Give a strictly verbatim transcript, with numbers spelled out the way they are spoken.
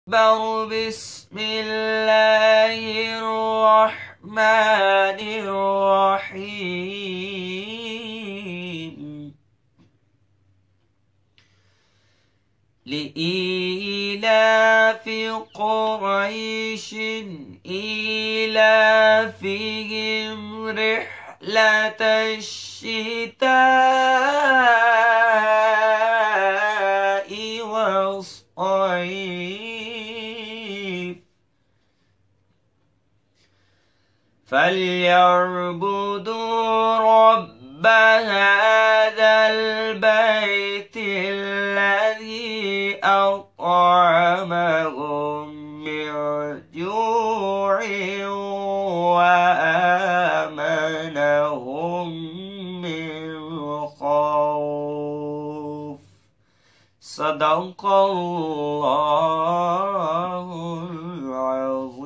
أكبر. بسم الله الرحمن الرحيم. لإيلاف قريش إيلافهم رحلة الشتاء والصيف فليعبدوا رب هذا البيت الذي أطعمهم من جوع وآمنهم من خوف. صدق الله العظيم.